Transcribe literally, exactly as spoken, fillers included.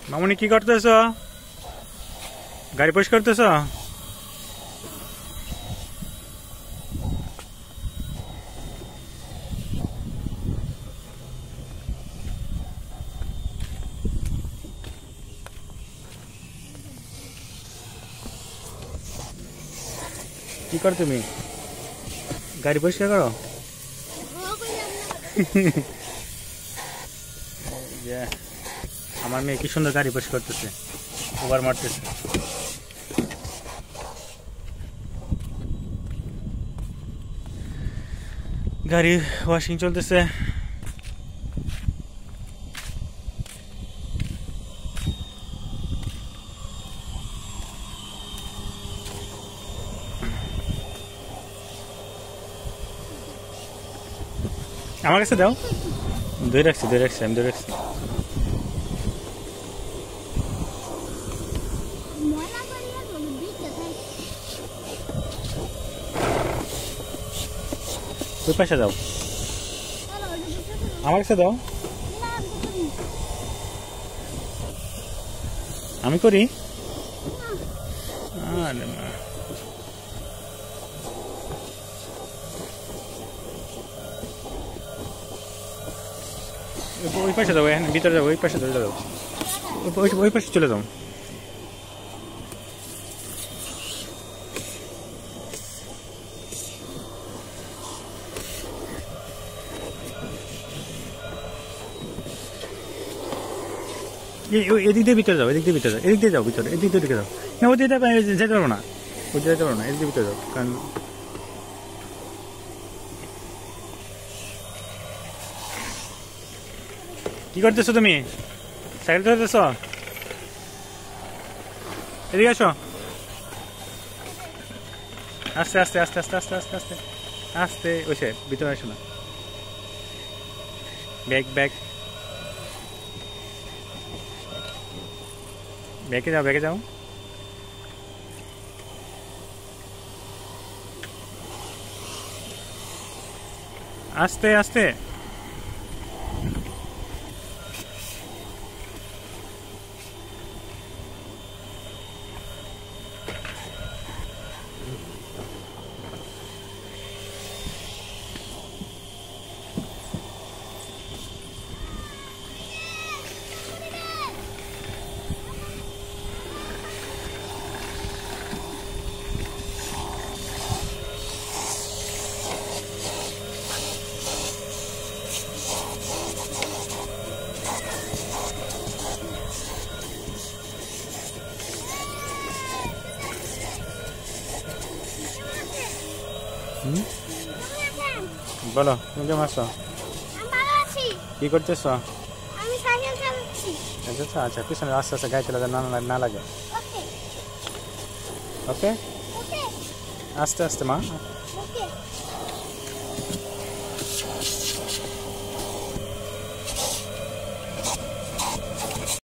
মামুনি কি করতেছ? গাড়ি পরিষ্কার করতেছ? কি কর তুমি? গাড়ি পরিষ্কার করো? আমার মেয়ে কি সুন্দর গাড়ি পরিষ্কার করতেছে, ওভার মারতেছে। গাড়ি ওয়াশিং চলতেছে। আমার কাছে দাও। ধরে রাখছি ধরে রাখছি আমি ধরে রাখছি। ওই পাশে দাও, আমার কাছে দাও। আমি করি? আরে মা, ওই পাশে যাবো, এখানে ভিতরে যাবো, ওই পাশে ধরে যাবো, ওই পাশে চলে যাও। এদিক দিয়ে ভিতরে যাও, এদিক দিয়ে ভিতরে যাও, এদিক দিয়ে যাও ভিতরে, এদিক দিয়ে ঢুকে যাও। না ওই দিকে যেতে পারবো না, ওই যেতে পারবো না, এদিক দিয়ে ভিতরে যাও। কারণ কি করতেছো তুমি? সাইকেল চালাতেছ? এদিকে আসো। আস্তে আস্তে আস্তে আস্তে আস্তে আস্তে আস্তে আস্তে ওইসে ভিতরে আসো না। ব্যাগ ব্যাগ ব্যাগে যাও, ব্যাগে যাও। আস্তে আস্তে। বলো, তুমি কেমন আছো? কি করতেছ? আচ্ছা, পিছনে আস্তে আস্তে গাড়ি চালাতে না লাগে। ওকে, আস্তে আস্তে মা।